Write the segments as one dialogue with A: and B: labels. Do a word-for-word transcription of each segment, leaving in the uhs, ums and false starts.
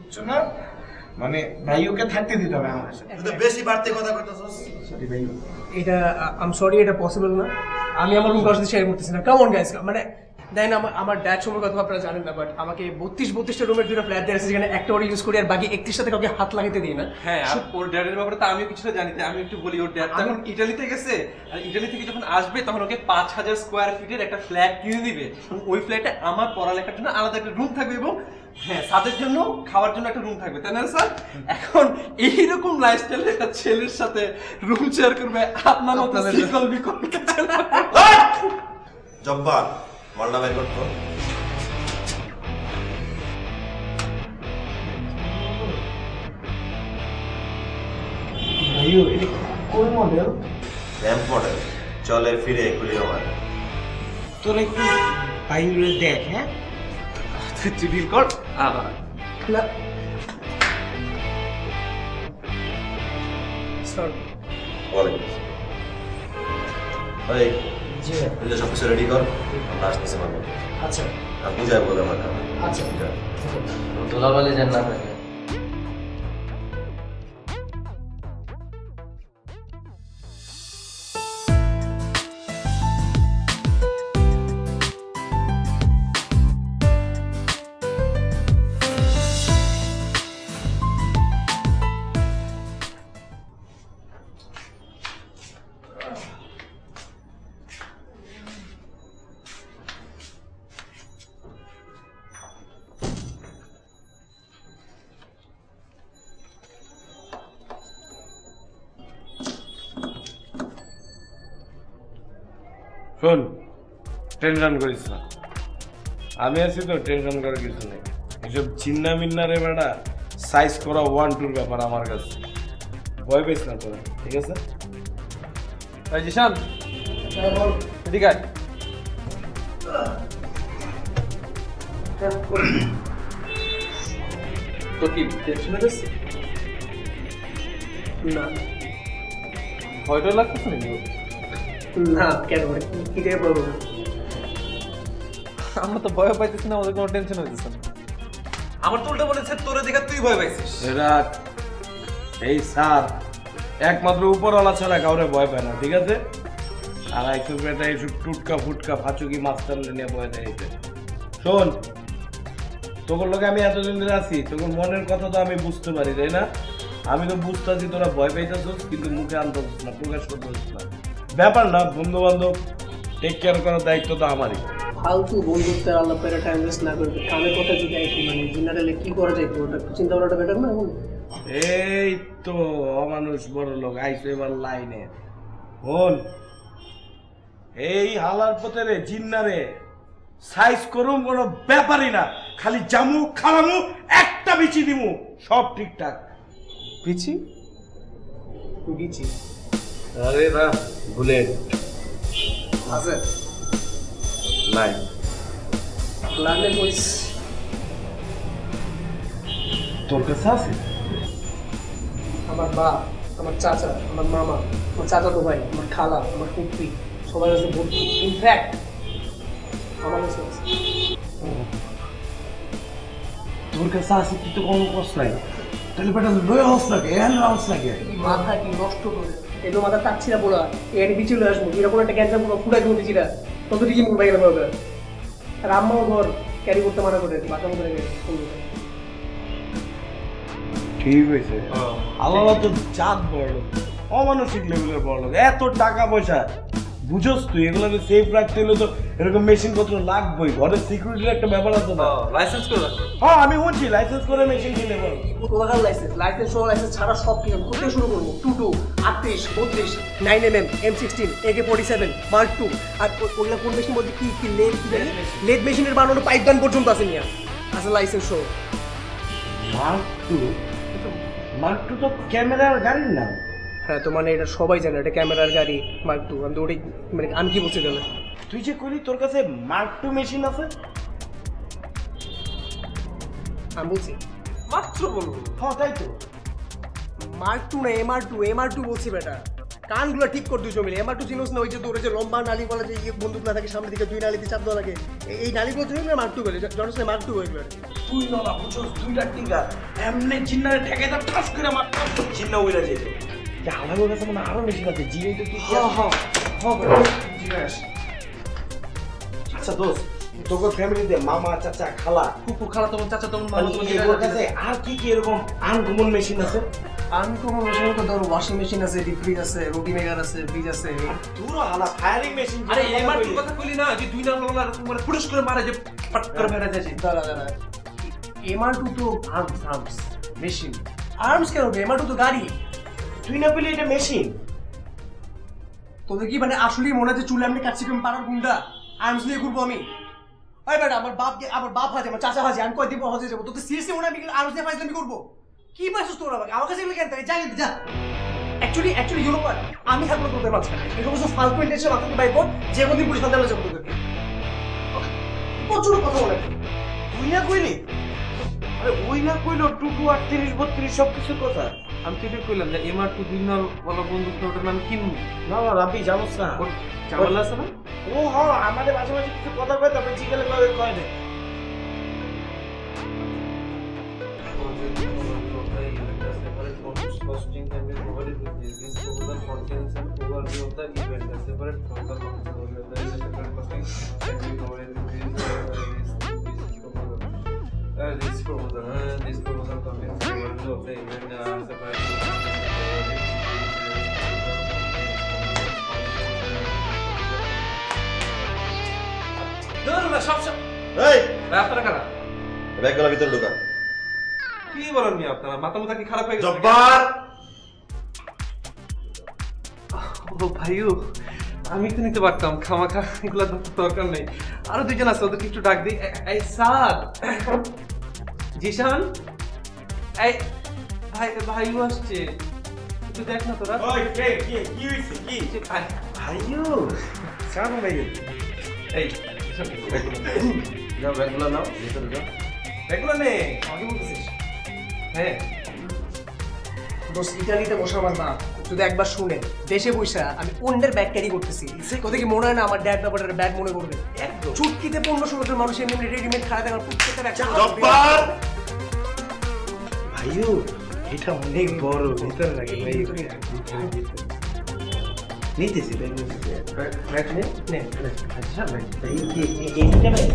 A: বুঝছো না? মানে ভাই ওকে থাকতে দিতে হবে আমার সাথে।
B: তুই তো বেশি বাড়তি কথা কইতাছস।
A: সরি ভাই।
C: এটা আই এম সরি, এটা পসিবল না। আমি আমার রুম কার সাথে শেয়ার করতেছি না। কাম অন গাইস, মানে দেন আমার আমার ড্যাড সম্পর্কে কথা আপনারা জানেন না, বাট আমাকে বত্রিশ বত্রিশটা রুমের দুটো ফ্ল্যাট দেওয়া আছে, যেখানে একটা ওর ইউজ করি আর বাকি একত্রিশটাতে কাউকে হাত লাগাতে দিই না।
D: হ্যাঁ, ওর ড্যাডের ব্যাপারে তো আমিও কিছুটা জানি। আমি একটু বলি, ওর ড্যাড যখন ইটালিতে গেছে, আর ইটালি থেকে যখন আসবে তখন ওকে পাঁচ হাজার স্কোয়ার ফিটের একটা ফ্ল্যাট কিনে দিবে। ওই ফ্ল্যাটে আমার পড়ালেখার জন্য আলাদা একটা রুম থাকবে এবং হ্যাঁ সাদের জন্য খাওয়ার জন্য একটা রুম থাকবে, তাই না স্যার? এখন এইরকম লাইফস্টাইলের একটা ছেলের সাথে রুম শেয়ার করবে আপনার মতো সিঙ্গল বিকল্প
B: জব্বার মালটা বের করতো।
A: ভাইও এটা কোন মডেল?
B: র্যাম্প মডেল, চলে ফিরে এগুলি আমার।
A: তোর একটু বাইরে দেখ। হ্যাঁ
D: তুই ডিল কর।
C: না স্যার,
B: বলে ভাই জি এগুলো সব কিছু রেডি কর, আমরা আসতেছি মানে।
C: আচ্ছা
B: আর বুঝাই বলে আমার
C: আচ্ছা
E: ধুলাবালি যেন না থাকে।
F: শোন, টেনশন করিস না, আমি আছি তো, টেনশন করার কিছু নেই। এসব চিন্না মিন্না রে বেটা, সাইজ করা ওয়ান টুর ব্যাপার আমার কাছে। ভয় পেয়েছ না তোরা, ঠিক আছে?
D: ভাই জিশান এদিকে আয়। তো কি টেনশন হয়ে গেছে?
C: না
D: ভয়টা লাগতেছে নাকি?
C: না কেন, কি দিয়ে বলবো?
D: আমরা তো ভয় পাইতেছি না, ওদের কোনো টেনশন হইতেছে না। আমার তো উল্টা বলেছে তোরে দেখা তুই ভয় পাইছিস।
F: এরা এই স্যার একমাত্র উপরওয়ালা ছাড়া কাউরে ভয় পায় না, ঠিক আছে? আর আইসব বেটা এইসব টুটকা ফুটকা ফাচুকি মাস্টার নিয়ে ভয় দেয়। শোন, তোর লোকে আমি এতদিন ধরে আছি, তোর মনের কথা তো আমি বুঝতে পারি, তাই না? আমি তো বুঝতেছি তোরা ভয় পাইতেছিস, কিন্তু মুখে আনতেছিস না, প্রকাশ করতেছিস না। ব্যাপার না, বন্ধু বান্ধব টেক কেয়ার করার দায়িত্ব তো আমারই।
C: ফালতু বন্ধুত্বের আল্লাহ পেরে টাইম ওয়েস্ট না করবে, কামের কথা যদি আইকি মানে জেনারেলি কি করা যায়, ওটা চিন্তা করাটা বেটার না? এখন
F: এই তো অমানুষ বড় লোক আইসো এবার লাইনে। হন এই হালার পথে রে জিন্না রে সাইজ করুম কোনো ব্যাপারই না, খালি জামু খালামু একটা বিচি দিমু, সব ঠিকঠাক।
D: পিছি
C: গিয়েছি
F: আরে না বুলেট
C: আছে
F: নাই
C: লাগলে বইস
F: তোর কাছে আছে?
C: আমার বাপ, আমার চাচা, আমার মামা, আমার চাচাতো ভাই, আমার খালা, আমার ফুপি, সবাই কাছে ভর্তি। ইনফ্যাক্ট আমার কাছে আছে।
F: তোর কাছে আছে তুই তো কোনো কষ্ট নাই, তাহলে বেটা লয়ে হস লাগে এন রাউস লাগে
C: মাথা কি নষ্ট করে এগুলো মাথা তাচ্ছিরা বলা এর বিচে লয়ে আসবো, এরকম একটা ক্যান্সার পুরো ফুটাই করে দিচ্ছি না, তত ঠিকই মুখ বাইরে পাবে। আর আম্মাও ঘর ক্যারি করতে মানা করে বাচ্চা মতো রেখে
F: ঠিক হয়েছে। আল্লাহ তো জাত বড় লোক, অমানসিক লেভেলের বড় লোক, এত টাকা পয়সা বুঝোস তুই, এগুলোকে সেফ রাখতে হলে তো এরকম মেশিন পত্র লাগবেই, ঘরের সিকিউরিটির একটা ব্যাপার আছে না?
D: লাইসেন্স করে রাখবে।
F: হ্যাঁ আমি বলছি লাইসেন্স করে মেশিন কিনে বল।
C: কোথাকার লাইসেন্স, লাইসেন্স সহ লাইসেন্স ছাড়া সব কিছু করতে শুরু করবো। টু টু আটত্রিশ বত্রিশ nine M M M sixteen AK forty seven mark two, আর ওগুলো কোন মেশিন বলতে কি কি লেদ কি জানি লেদ মেশিনের বানানো পাইপ গান পর্যন্ত আছে নিয়ে আছে লাইসেন্স সহ।
F: Mark two? মার্ক টু তো ক্যামেরার গাড়ির নাম।
C: হ্যাঁ তো মানে এটা সবাই জানে এটা ক্যামেরার গাড়ি মার্ক টু। আমি তো ওটাই মানে আমি কি বলছি জানে,
F: তুই যে করি তোর কাছে মার্ক টু মেশিন আছে?
C: আমি বলছি
D: মাত্র বলবো।
F: হ্যাঁ তাই তো,
C: মার্ক টু না M R two, M R two বলছি বেটা। কানগুলো ঠিক করে দুশো মিলে এমআর টু চিনোস না, ওই যে তোর যে লম্বা নালি বলা যে ইয়ে বন্দুক না থাকে সামনের দিকে দুই নালিতে চাপ দেওয়া লাগে, এই- এই নালিগুলো তুমি মার্ক টু বলে জনস না মার্ক টু এগুলো।
F: তুই নলা বুঝছস দুইটা টিকা এমনি চিন্নারে ঠেকে দাও ঠাস করে মার চিন্না উইরা যেত। যা আলাদা কাছে মানে আরো বেশি লাগে জিরে তো কি
D: হ্যাঁ হ্যাঁ
F: জিজ্ঞাস। আচ্ছা দোস্ত তোকে ফ্যামিলিতে মামা চাচা খালা
D: কুকু খালা তোমার চাচা তোমার
F: মানে
D: মামা তোমার
F: এগুলোর কাছে আর কি কি এরকম আনকমন মেশিন আছে?
C: আনকমন মেশিন তো ধর ওয়াশিং মেশিন আছে, ডিপ ফ্রিজ আছে, রুটি মেকার আছে, ফ্রিজ আছে।
F: পুরো হালা ফায়ারিং মেশিন।
D: আরে এমআর টু কথা কইলি না যে দুই নাম্বার ওলা মানে পুরুষ করে মারে যে পাট করে ফেলে যায়।
C: দাঁড়া দাঁড়া, এমআর টু তো আর্মস আর্মস মেশিন। আর্মস কেন? এমআর টু তো গাড়ি।
F: তুই না বলি এটা মেশিন।
C: তোদের কি মানে আসলেই মনে হচ্ছে চুলে আমি কাটছি তুমি পাড়ার গুন্ডা আর্মস নিয়ে ঘুরবো আমি? ওই বেটা আমার বাপ আমার বাপ হাজে আমার চাচা হাজে আমি কয় দিব হজে যাবো, তোদের সিরিয়াসলি মনে হয় আমি আর্মস নিয়ে ফাইজলামি করবো? কি পাইছিস তোরা আমাকে? আমার কাছে এগুলো কেন থাকে? যাই যা। Actually actually you know what, আমি থাকবো তোদের মাঝখানে এই সমস্ত ফালতু ইন্টেনশন মাথাতে বাইর কর, যে কোনদিন পুলিশ হাতে যাবো তোদেরকে। প্রচুর কথা বলে
F: তুই না কইলি? আরে ওই না কইলো টু টু আটত্রিশ বত্রিশ সব কিছুর কথা।
D: আমি তো এটা কইলাম যে এমআর টু দুই নাম্বার ওলা বন্দুক ওটার নাম কি?
F: না না রাবি জানোস না
D: ওর চাওয়ালা আছে না?
F: ও হ্যাঁ আমাদের মাঝে মাঝে কিছু কথা কয় তারপরে জিজ্ঞাসা করে কয় না।
G: This proposal, uh, this proposal contains the overview of the event uh, separately.
D: ধরো না সব সব
B: এই
D: আপনারা কারা?
B: ব্যাগগুলো ভিতরে ঢোকা।
D: কি বলেন নি আপনারা? মাথা মাথা কি খারাপ হয়ে গেছে?
B: জব্বার
D: ও ভাইও আমি তো নিতে পারতাম, খামাখা এগুলো দরকার নেই। আরো দুইজন আছে ওদেরকে একটু ডাক দিই। এ- এই স্যার জিশান, এই ভাই ভাইও আসছে, একটু দেখ না তোরা।
F: ওই কে কি কি হইছে কি?
D: আয়,
F: ভাইও সামনে ভাই
D: এই জিশান,
E: যাও ব্যাগগুলো নাও ভিতরে যাও।
D: এগুলো নে আগে বলতেছিস। হ্যাঁ
C: দোস্ত ইটালিতে বসে আমার মা যদি একবার শুনে দেশে বসে আমি অন্যের ব্যাগ ক্যারি করতেছি, তোদের কি মনে হয় না আমার ড্যাড ব্যাপারটা ব্যাগ মনে করবে?
F: একদম
C: চুটকিতে পনেরো ষোলো জন মানুষ এমনি রেডিমেড খাওয়া দেওয়ার প্রত্যেকটা ব্যাগ
F: জব্বার ভাইও এটা অনেক বড় ভিতরে রাখি ভাই নিতেছি ভাই
C: ব্যাগ নে নে
F: আচ্ছা ভাই এই কি এইটা ভাই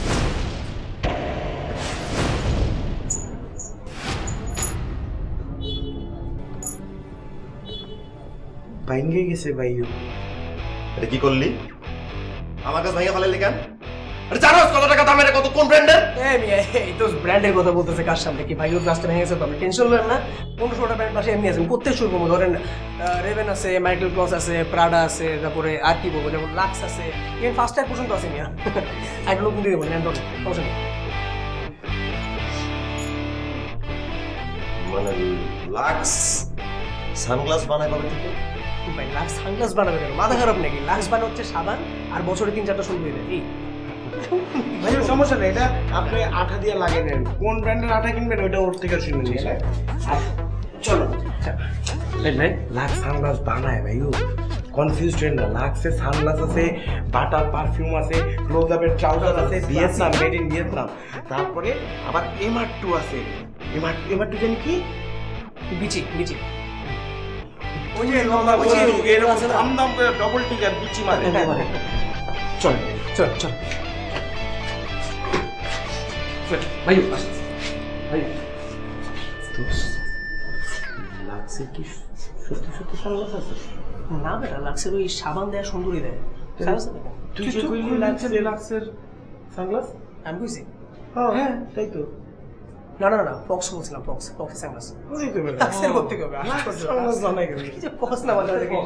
F: ভাইঙ্গে গেছে ভাইও।
B: এটা কি করলি? আমার কাছে ভাইয়া ফেলাইলি কেন? আরে জানোস কত টাকা দামের কত কোন ব্র্যান্ডের?
C: এই মিয়া এই তো ব্র্যান্ডের কথা বলতেছে কার সামনে? কি ভাই ওর গ্লাসটা ভেঙে গেছে তো আপনি টেনশন নেন না, পনেরো ষোলোটা ব্র্যান্ড পাশে এমনি আছে প্রত্যেক শুরু করবো। ধরেন রেভেন আছে, মাইকেল ক্লস আছে, প্রাডা আছে, তারপরে আর কি বলবো যেমন লাক্স আছে, ইভেন ফার্স্ট টাইম পর্যন্ত আছে মিয়া। একটা নতুন দিয়ে দেবো ল্যান্ডন সমস্যা নেই।
B: মানে লাক্স সানগ্লাস বানায় কবে থেকে?
C: ভাই লাক্স সানগ্লাস বানাবে কেন? মাথা খারাপ নাকি? লাক্স বানা হচ্ছে সাবান আর বছরে তিন চারটা শুরু হয়ে যায়। এই
F: ভাই সমস্যা নেই, এটা আপনি আঠা দিয়ে লাগিয়ে নেন, কোন ব্র্যান্ডের আঠা কিনবেন ওইটা ওর থেকে শুনে নিন। চলো লাক্স সানগ্লাস বানায় ভাইও, কনফিউজ ট্রেন্ড না। লাক্সের সানগ্লাস আছে, বাটার পারফিউম আছে, ক্লোজ আপের ট্রাউজার আছে, ভিয়েতনাম মেড ইন ভিয়েতনাম। তারপরে আবার এমআর টু আছে। এমআর এমআর টু জানি কি
C: বিচি বিচি
F: ওই যে লম্বা
C: ওই যে
F: এরকম
C: আছে না?
F: দাম দাম করে ডবল টিকার বিচি মারে। চল
C: চল চল
D: ভাইও আসে ভাই।
F: লাক্সের কি সত্যি সত্যি সানগ্লাস আছে?
C: না বেটা লাক্সের ওই সাবান দেয় সুন্দরী দেয়।
F: তুই যে কইলি লাক্সের লাক্সের সানগ্লাস
C: আমি বুঝছি।
F: হ্যাঁ তাই তো।
C: না না না ফক্স বলছিলাম, ফক্স ফক্স সানগ্লাস।
F: ওই তো বেটা
C: লাক্সের করতে হবে
F: লাক্স সানগ্লাস বানাই গেল।
C: এই যে ফক্স না বাজারে দেখে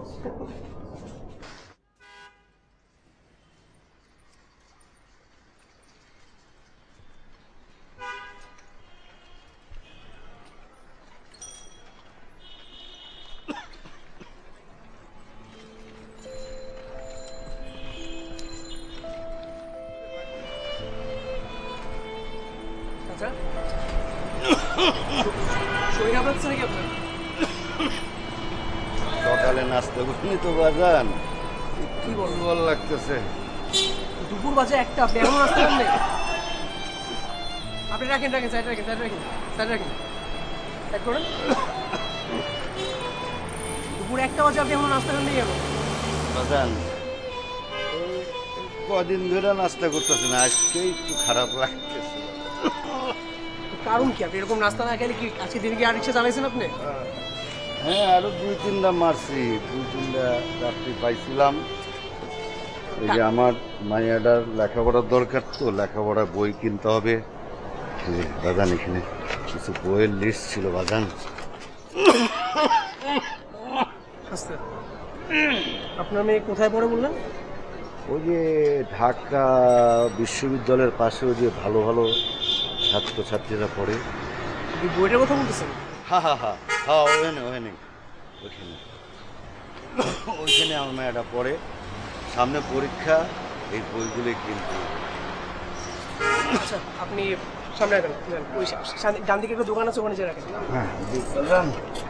C: আচ্ছা শরীর খারাপ লাগছে নাকি আপনার?
H: সকালে নাস্তা করিনি তো বাজান,
C: কি বলবো,
H: ভালো লাগতেছে।
C: দুপুর বাজে একটা, আপনি এখনো নাস্তা করেন নাই? আপনি রাখেন রাখেন সাইড রাখেন সাইড রাখেন সাইড রাখেন সাইড করেন। দুপুর একটা বাজে আপনি এখনো নাস্তা করেন নাই কেন?
H: বাজান এই কদিন ধরে নাস্তা করতেছে না, আজকে একটু খারাপ লাগতেছে।
C: কারণ কি, আপনি এরকম নাস্তা না খেলে কি আজকে দিনে কি আর রিক্সা চালাইছেন আপনি?
H: হ্যাঁ, আরো দুই তিনটা মারছি, দুই তিনটা চাকরি পাইছিলাম। এই যে আমার মাইয়াটার লেখাপড়ার দরকার, তো লেখাপড়ার বই কিনতে হবে। এই যে বাজান এখানে কিছু বইয়ের লিস্ট ছিল বাজান।
C: আচ্ছা, আপনার মেয়ে কোথায় পড়ে বললেন?
H: ওই যে ঢাকা বিশ্ববিদ্যালয়ের পাশে ওই যে ভালো ভালো ছাত্রছাত্রীরা পড়ে।
C: আপনি বইটার কথা বলতেছেন?
H: হা হা হা হ্যাঁ, ওখানে ওখানে ওইখানে ওইখানে আমার মেয়েটা পড়ে। সামনে পরীক্ষা, এই বইগুলি কিন্তু।
C: আচ্ছা, আপনি সামনে রাখেন, ওই সা- ডান দিকে একটা দোকান আছে, ওখানে যে রাখেন।
H: হ্যাঁ বুঝলাম।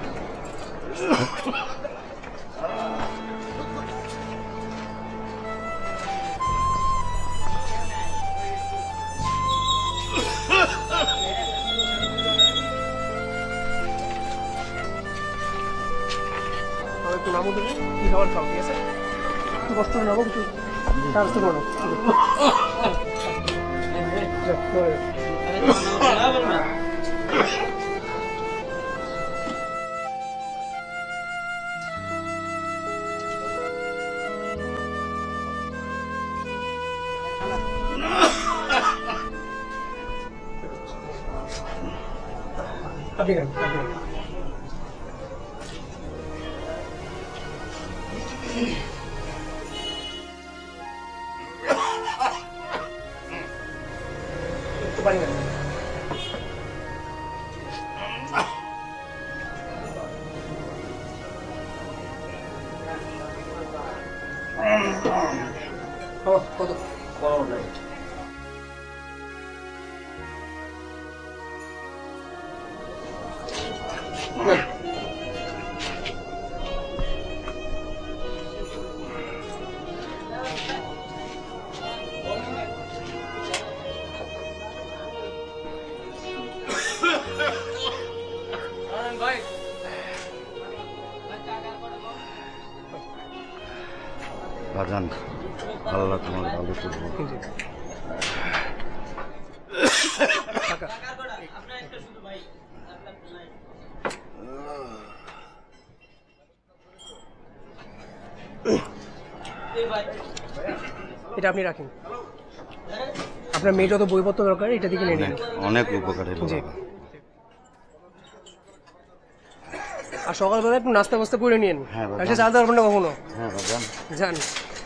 C: আমার একটু নামও দেবেন, কি খাবার খাও, ঠিক আছে? একটু কষ্ট করে নামো, কিছু ব্যবস্থা করো। যাক, চলে যাও। আপনি খান, আপনি খান। একটু পানি খান। ও, কত? নেন।
H: বাজান আল্লাহ তোমার ভালো করবো।
C: এটা আপনি রাখেন, আপনার মেয়ে যত বইপত্র দরকার এটা দিকে নিয়ে নিন।
H: অনেক উপকার হলো
C: জি।
H: বাবা।
C: আর সকালবেলা একটু নাস্তা ফাস্তা করে নিন,
H: হ্যাঁ, বাবা।
C: আচ্ছা চালতে পারবেন না কখনো।
H: হ্যাঁ বাজান।
C: যান।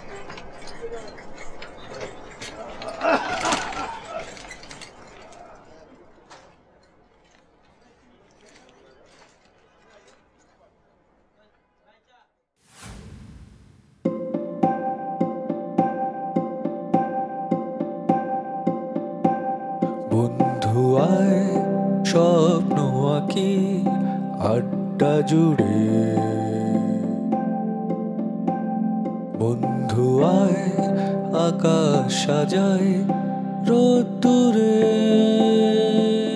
I: বন্ধু আয় স্বপ্ন আঁকি আড্ডা জুড়ে, বন্ধু আয় আকাশ সাজায় রোদ্দুরে।